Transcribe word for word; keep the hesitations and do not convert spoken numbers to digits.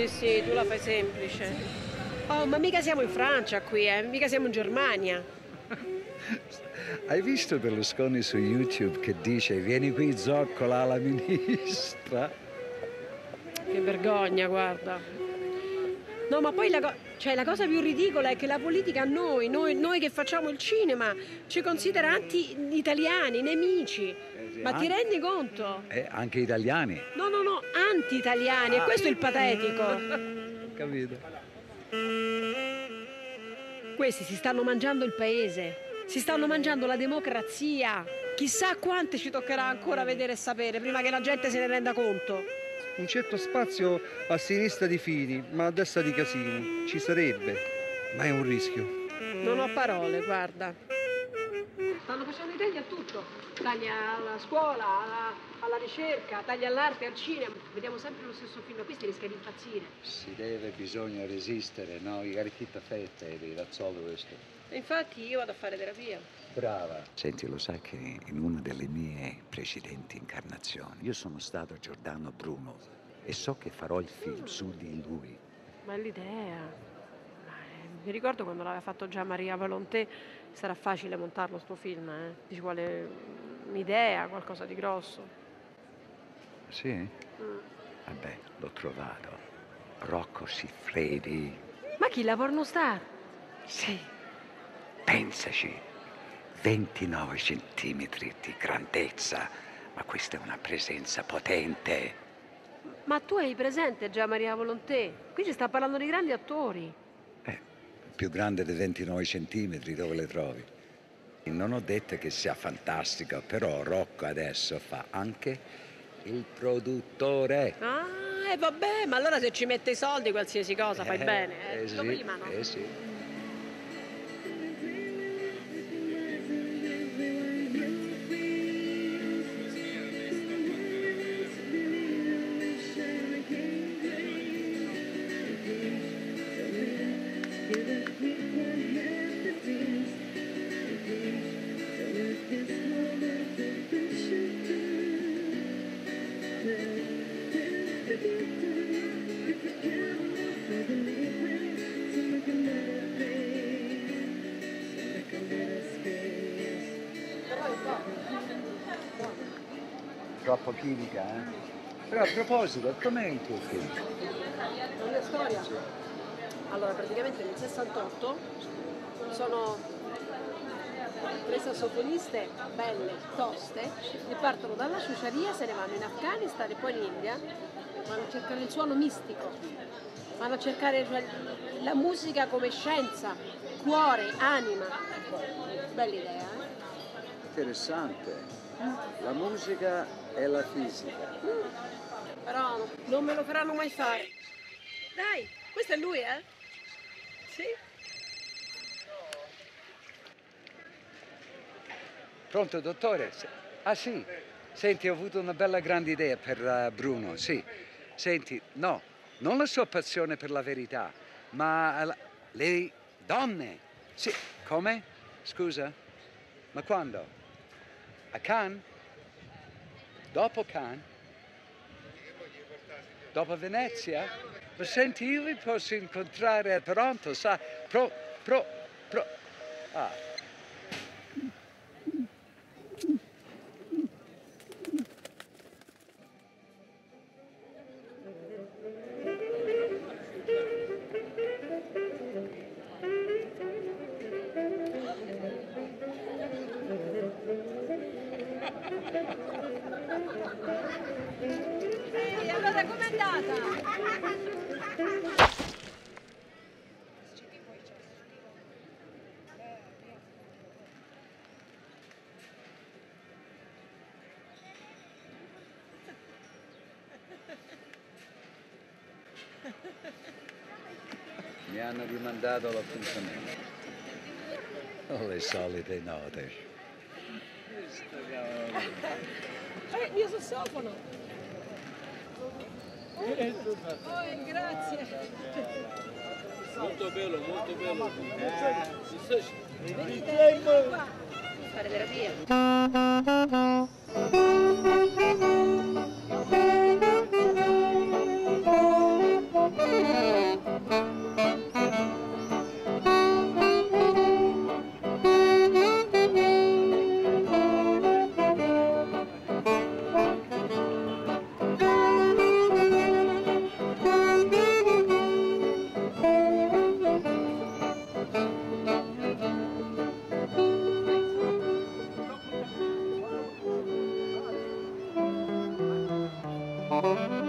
Sì, sì, tu la fai semplice. Oh, ma mica siamo in Francia qui, eh? Mica siamo in Germania. Hai visto Berlusconi su YouTube che dice vieni qui zoccola la ministra? Che vergogna, guarda. No, ma poi la, co- cioè, la cosa più ridicola è che la politica a noi, noi, noi che facciamo il cinema, ci considera anti-italiani, nemici. Ma ti rendi conto? Eh, anche italiani. No, no, no, anti-italiani, e questo è il patetico. Capito? Questi si stanno mangiando il paese, si stanno mangiando la democrazia. Chissà quante ci toccherà ancora vedere e sapere prima che la gente se ne renda conto. Un certo spazio a sinistra di Fini, ma a destra di Casini. Ci sarebbe, ma è un rischio. Non ho parole, guarda. Stanno facendo i tagli a tutto. Tagli alla scuola, alla, alla ricerca, tagli all'arte, al cinema. Vediamo sempre lo stesso film, questi rischia di impazzire. Si deve, bisogna resistere, no? You gotta keep the faith, baby, that's all there is to it. E infatti io vado a fare terapia. Brava. Senti, lo sai che in una delle mie precedenti incarnazioni io sono stato Giordano Bruno e so che farò il film su di lui. Bella idea. Eh, mi ricordo quando l'aveva fatto già Maria Volonté, sarà facile montarlo sto film, eh? Ci vuole un'idea, qualcosa di grosso. Sì? Mm. Vabbè, l'ho trovato. Rocco Siffredi. Ma chi, la pornostar? Sì. Pensaci. ventinove centimetri di grandezza, ma questa è una presenza potente. Ma tu hai presente già Maria Volonté? Qui si sta parlando di grandi attori. Eh, più grande di ventinove centimetri, dove le trovi? Non ho detto che sia fantastica, però Rocco adesso fa anche il produttore. Ah, e vabbè, ma allora se ci mette i soldi qualsiasi cosa fai Eh, bene, eh? eh sì, prima, no? eh sì. Troppo chimica, eh? Però a proposito, com'è il tuo film? La mia storia? Allora, praticamente nel sessantotto sono tre sassofoniste belle, toste, che partono dalla ciociaria, se ne vanno in Afghanistan e poi in India, vanno a cercare il suono mistico, vanno a cercare la musica come scienza, cuore, anima. Bella idea, eh? Interessante. La musica e la fisica. Mm. Però non me lo faranno mai fare. Dai, questo è lui, eh? Sì? Pronto, dottore? Ah sì, senti, ho avuto una bella grande idea per uh, Bruno, sì. Senti, no, non la sua passione per la verità, ma la... le donne. Sì, come? Scusa? Ma quando? A Cannes? Dopo Cannes? Dopo Venezia? Ma senti, io vi posso incontrare a Toronto, sa? Pro, pro, pro... Ah. Ehi, allora com'è andata? Mi hanno rimandato l'appuntamento. Oh, le solite note. Eh, il mio sassofono. Oh, grazie. Molto bello, molto bello. Venite qua. Fare terapia. Ciao.